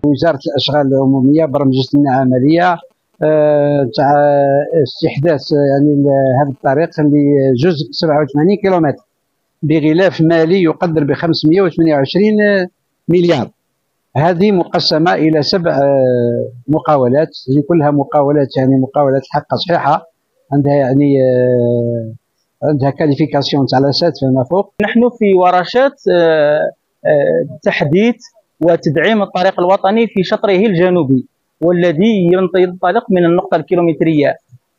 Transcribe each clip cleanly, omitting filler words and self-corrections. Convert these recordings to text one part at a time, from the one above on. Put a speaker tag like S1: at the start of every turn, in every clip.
S1: وزارة الأشغال العمومية برمجت لنا عملية تاع استحداث يعني هذا الطريق لجزء 87 كيلومتر بغلاف مالي يقدر ب 528 مليار. هذه مقسمة إلى 7 مقاولات، هي كلها مقاولات يعني مقاولات حق صحيحة، عندها يعني عندها كاليفيكاسيون تاع لاسات فما فوق.
S2: نحن في ورشات تحديث وتدعيم الطريق الوطني في شطره الجنوبي، والذي ينطلق من النقطة الكيلومترية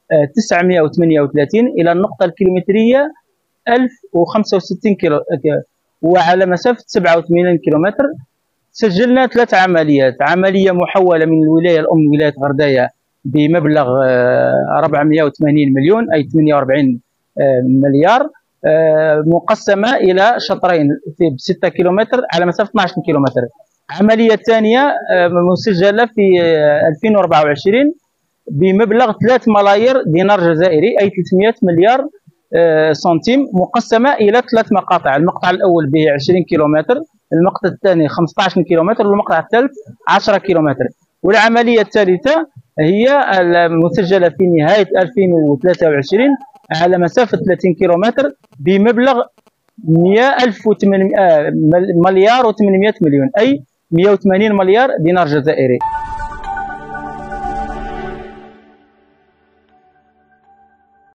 S2: 938 إلى النقطة الكيلومترية 1065 كيلو، وعلى مسافة 87 كيلومتر. سجلنا 3 عمليات: عملية محولة من الولاية الأم ولاية غرداية بمبلغ 480 مليون أي 48 مليار، مقسمة إلى شطرين ب 6 كيلومتر على مسافة 12 كيلومتر. عملية ثانية مسجلة في 2024 بمبلغ 3 ملايير دينار جزائري أي 300 مليار سنتيم، مقسمة إلى 3 مقاطع: المقطع الأول ب 20 كيلومتر، المقطع الثاني 15 كيلومتر، والمقطع الثالث 10 كيلومتر. والعملية الثالثة هي المسجلة في نهاية 2023 على مسافة 30 كيلومتر بمبلغ 100 مليار و800 مليون أي 180 مليار دينار جزائري.